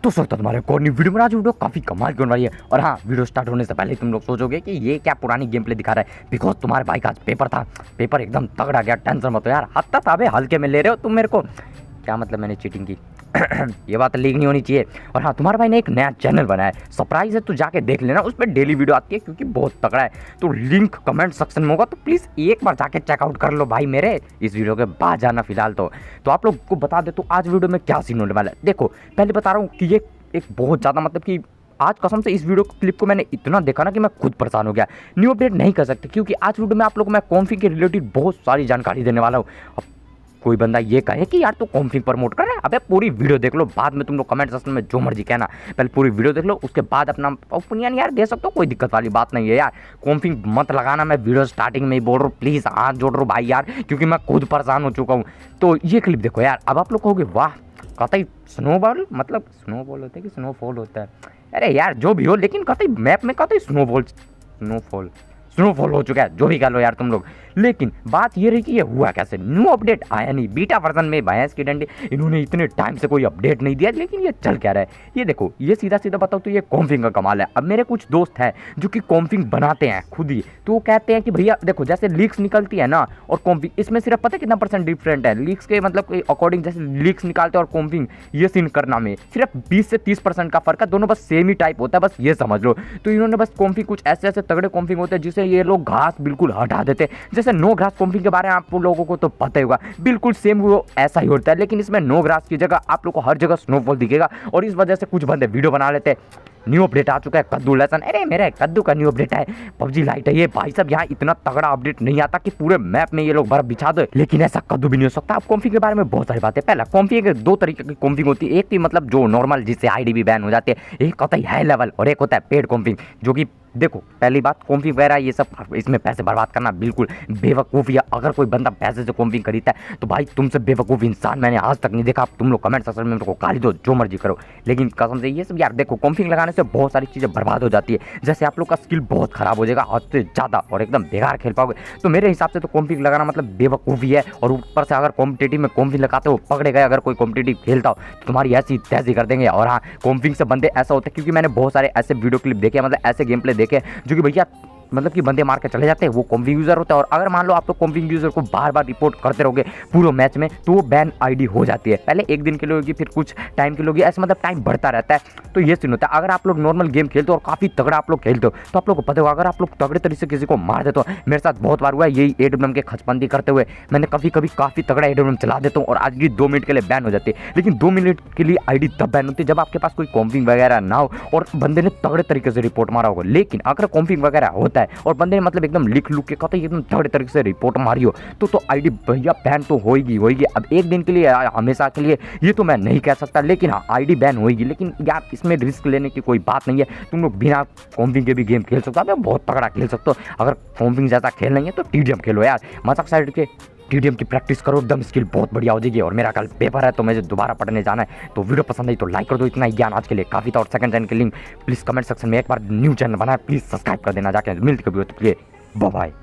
तो सोचता तुम्हारे को नई वीडियो में आज वीडियो काफी कमाल की होने वाली है। और हाँ, वीडियो स्टार्ट होने से पहले तुम लोग सोचोगे कि ये क्या पुरानी गेम प्ले दिखा रहा है, बिकॉज तुम्हारे भाई का आज पेपर था। पेपर एकदम तगड़ा गया, टेंशन मत हो यार। हत्ता था हल्के में ले रहे हो तुम मेरे को। क्या मतलब मैंने चीटिंग की? ये बात लीक नहीं होनी चाहिए। और हाँ, तुम्हारे भाई ने एक नया चैनल बनाया है, सरप्राइज है, तो जाके देख लेना, उस पर डेली वीडियो आती है क्योंकि बहुत तगड़ा है। तो लिंक कमेंट सेक्शन में होगा, तो प्लीज़ एक बार जाके चेकआउट कर लो भाई मेरे। इस वीडियो के बाद जाना फिलहाल तो आप लोग को बता दे तो आज वीडियो में क्या सीन होने वाला है। देखो, पहले बता रहा हूँ कि ये एक बहुत ज़्यादा मतलब कि आज कसम से इस वीडियो क्लिप को मैंने इतना देखा ना कि मैं खुद परेशान हो गया। न्यू अपडेट नहीं कर सकते क्योंकि आज वीडियो में आप लोगों को मैं कॉन्फिग के रिलेटेड बहुत सारी जानकारी देने वाला हूँ। अब कोई बंदा ये कहे कि यार तू कॉन्फिग प्रमोट कर रहा है, अबे पूरी वीडियो देख लो, बाद में तुम लोग कमेंट सेक्शन में जो मर्जी कहना। पहले पूरी वीडियो देख लो, उसके बाद अपना ओपिनियन यार दे सकते हो, कोई दिक्कत वाली बात नहीं है यार। कॉन्फिग मत लगाना, मैं वीडियो स्टार्टिंग में ही बोल रहा हूँ, प्लीज़ हाथ जोड़ रहा हूँ भाई यार, क्योंकि मैं खुद परेशान हो चुका हूँ। तो ये क्लिप देखो यार। अब आप लोग कहोगे वाह, कतई स्नोबॉल मतलब स्नोबॉल होता है कि स्नोफॉल होता है? अरे यार जो भी हो, लेकिन कतई मैप में कतई स्नोफॉल हो चुका है, जो भी कह लो यार तुम लोग। लेकिन बात ये रही कि ये हुआ कैसे, न्यू अपडेट आया नहीं, बीटा वर्जन में भैंस की डंडी, इन्होंने इतने टाइम से कोई अपडेट नहीं दिया, लेकिन ये चल क्या रहा है ये देखो। ये सीधा सीधा बताओ तो ये कॉन्फिग का कमाल है। अब मेरे कुछ दोस्त हैं जो कि कॉन्फिग बनाते हैं खुद ही, तो वो कहते हैं कि भैया देखो, जैसे लीक्स निकलती है ना और कॉन्फिग, इसमें सिर्फ पता है कितना परसेंट डिफरेंट है लीक्स के मतलब अकॉर्डिंग, जैसे लीक्स निकालते हैं और कॉन्फिग ये सीन करना में सिर्फ 20 से 30% का फर्क है, दोनों बस सेम ही टाइप होता है, बस ये समझ लो। तो इन्होंने बस कॉन्फिग कुछ ऐसे ऐसे तगड़े कॉन्फिग होते हैं जिसे ये लोग घास बिल्कुल हटा देते हैं। जैसे नो ग्रास कॉन्फिग के बारे में आप लोगों को तो पता ही होगा, बिल्कुल सेम वो ऐसा ही होता है, लेकिन इसमें नो ग्रास की जगह आप लोगों को हर जगह स्नोफॉल दिखेगा। और इस वजह से कुछ बंदे वीडियो बना लेते हैं। न्यू अपडेट आ चुका है कद्दू लहसन, अरे मेरे कद्दू का न्यू अपडेट है, पबजी लाइट है ये भाई साहब। यहाँ इतना तगड़ा अपडेट नहीं आता कि पूरे मैप में ये लोग बर्फ बिछा दो, लेकिन ऐसा कद्दू भी नहीं हो सकता। अब कॉन्फिग के बारे में बहुत सारी बातें। पहला कॉन्फिग दो तरीके की कॉन्फिग होती है, एक थी मतलब जो नॉर्मल जिससे आईडी भी बैन हो जाती है, एक होता है हाई लेवल और एक होता है पेड कॉन्फिग। जो कि देखो, पहली बात कॉन्फिग वगैरह ये सब इसमें पैसे बर्बाद करना बिल्कुल बेवकूफ़ी है। अगर कोई बंदा पैसे से कॉन्फिग खरीदता है तो भाई तुमसे बेवकूफ़ इंसान मैंने आज तक नहीं देखा। तुम लोग कमेंट सेक्शन में मेरे को गाली दो, जो मर्जी करो, लेकिन कसम से ये सब यार देखो, कॉन्फिग लगाने से बहुत सारी चीज़ें बर्बाद हो जाती है। जैसे आप लोग का स्किल बहुत खराब हो जाएगा हद से ज़्यादा और एकदम बेकार खेल पाओगे। तो मेरे हिसाब से तो कॉन्फिग लगाना मतलब बेवकूफ़ी है। और ऊपर से अगर कॉम्पिटिटिव में कॉन्फिग लगाते हो, पकड़े गए अगर कोई कॉम्पिटिटिव खेलता हो तो तुम्हारी ऐसी तैसी कर देंगे। और हाँ, कॉन्फिग से बंदे ऐसा होता है, क्योंकि मैंने बहुत सारे ऐसे वीडियो क्लिप देखे, मतलब ऐसे गेम प्ले देखे जो कि भैया मतलब कि बंदे मार के चले जाते हैं, वो कॉन्फिग यूजर होता है। और अगर मान लो आप लोग कॉन्फिग यूजर को बार बार रिपोर्ट करते रहोगे पूरे मैच में, तो वो बैन आईडी हो जाती है। पहले एक दिन के लिए होगी, फिर कुछ टाइम के लिए होगी, ऐसे मतलब टाइम बढ़ता रहता है। तो ये सीन होता है। अगर आप लोग नॉर्मल गेम खेलते हो और काफ़ी तगड़ा आप लोग खेलते हो तो आप लोग को पता होगा, अगर आप लोग तगड़े तरीके से किसी को मार देते हो, मेरे साथ बहुत बार हुआ है यही AWM के खचबंदी करते हुए, मैंने कभी काफ़ी तगड़ा AWM चला देता हूँ और आज भी 2 मिनट के लिए बैन हो जाती है। लेकिन 2 मिनट के लिए आईडी तब बैन होती है जब आपके पास कोई कॉन्फिग वगैरह ना हो और बंदे ने तगड़े तरीके से रिपोर्ट मारा होगा। लेकिन अगर कॉन्फिग वगैरह होता है और बंदे ने मतलब एकदम लिख लुक के कहते एकदम तगड़े तरीके से रिपोर्ट मारी हो, तो आईडी भैया बैन तो होगी। अब एक दिन के लिए हमेशा के लिए ये तो मैं नहीं कह सकता, लेकिन हाँ आईडी बैन होगी। लेकिन यार इसमें रिस्क लेने की कोई बात नहीं है, तुम लोग बिना कॉन्फिग के भी गेम खेल सकते हो, बहुत तगड़ा खेल सकते हो। अगर कॉन्फिग जैसा खेल नहीं है तो TDM खेलो यार, मजाक साइड के TDM की प्रैक्टिस करो, एकदम स्किल बहुत बढ़िया हो जाएगी। और मेरा कल पेपर है तो मुझे दोबारा पढ़ने जाना है। तो वीडियो पसंद आई तो लाइक कर दो, इतना ही ज्ञान आज के लिए काफ़ी था। और सेकंड चैनल की लिंक प्लीज़ कमेंट सेक्शन में, एक बार न्यू चैनल बना है प्लीज़ सब्सक्राइब कर देना जाके। मिलते कभी हो तो बाय बाय।